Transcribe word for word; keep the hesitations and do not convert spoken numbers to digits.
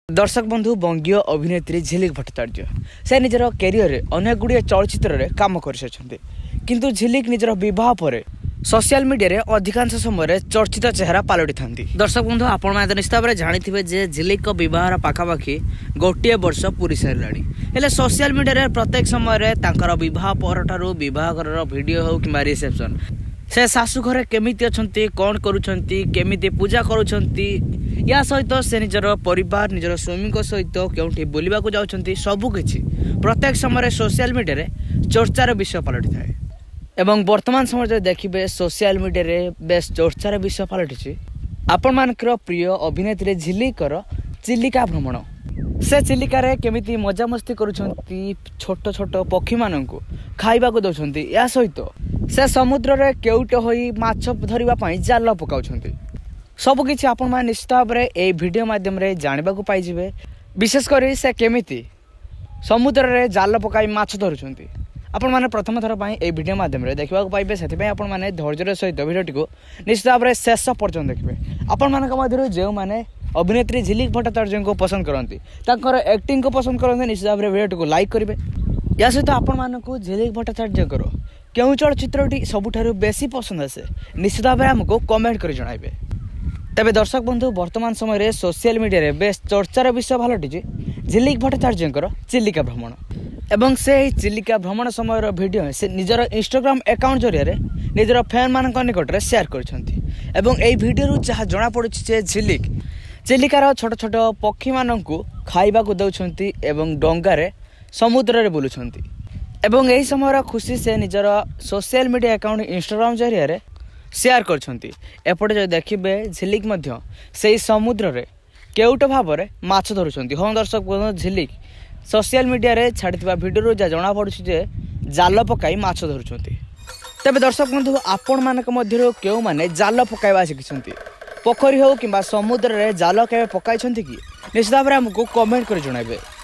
दर्शक बंधु बंगीय अभिनेत्री झिलिक भट्टाचार्य से निजर कैरियर में अनेक गुड़िया चलचित्र में काम कर किंतु झिलिक निजर बह पर सोशल मीडिया रे अधिकांश समय चर्चित चेहरा पलटि था। दर्शक बंधु आपण मैंने निश्चित भाव में जानी जे झिलिक बह पाखापाखि गोटे वर्ष पूरी साराणी हेले सोशल मीडिया रे प्रत्येक समय बह पर बहर वीडियो हो कि रिसेप्शन से शाशु घरे केमिति अछंती कौन करुछंती केमिति पूजा करुछंती या सहित से निजर परिवार निजर स्वामी सहित केउठी बुलिबा को जाउछंती सबु किछि प्रत्येक समय सोशल मीडिया रे चर्चार विषय पलटि थाए। एवं वर्तमान समय देखिबे सोशल मीडिया रे बेस चर्चार विषय पलटिछि आपण मानकर प्रिय अभिनेत्री झिलिकर चिलिका भ्रमण। से चिलिका रे केमिति मजा मस्ती करुछंती छोट छोट पक्षी माननकु खाइबा को दउछंती या सहित से समुद्र रे केउट होई माछ धरिबा पई जाल पकाउछंती सबकिछि आपण मान निश्चित भाव में ए वीडियो माध्यम रे जानिबा को पाई जिवे। विशेष करी से केमिति समुद्र रे जाल पकाई माछ धरुछंती आपण माने प्रथम थर पई ए वीडियो माध्यम रे देखबा को पाइबे। सेति पई आपण माने धैर्य सहित वीडियोटी को निश्चित भाव में शेष पर्यंत देखबे। आपण मानक मध्यरु जेउ माने अभिनेत्री झिलिक भट्टाचार्य को पसंद करती तांकर एक्टिंग को पसंद करते निश्चित भाव में वीडियो को लाइक करेंगे। या सहित आपण मानक झिलिक भट्टाचार्य क्यों चलचित्रटी सबुठारु बेसी पसंद आसे निश्चित भाव में आमको कमेंट कर जणाइबे। तेबे दर्शक बंधु वर्तमान समय रे सोशल मीडिया रे बेस चर्चार विषय भालटिछि झिलिक भट्टाचार्य चिलिका भ्रमण एवं से चिलिका भ्रमण समय वीडियो से निजर इंस्टाग्राम अकाउंट जरिया निजर फैन मान निकट में शेयर करछंती एवं एई वीडियो जहाँ जना पड़ुछि जे झिलिक चिलिकार छोट छोट पक्षी माननकु खाइबा को दउछंती एवं डंगारे समुद्र रे बुलुछंती एवं एही समय खुशी से निजर सोशल मीडिया अकाउंट इंस्टाग्राम जरिया शेयर करछंती। एपटे जो देखिबे झिलिक मध्य सेही समुद्र रे केउट भाव में माछ धरुछंती। हाँ दर्शक झिलिक सोशल मीडिया रे छाड़िथिबा वीडियो जा जना पड़ुछि जे जाल पकाई माछ धरुछंती। तेबे दर्शक बंधु आपण मानक मध्यरु केउ माने जाल पकाइबा शिखिछंती पोखरी हो कि समुद्र रे जाल केबे पकाइछंती कि निश्चित भाव में हमको कमेंट कर जणाइबे।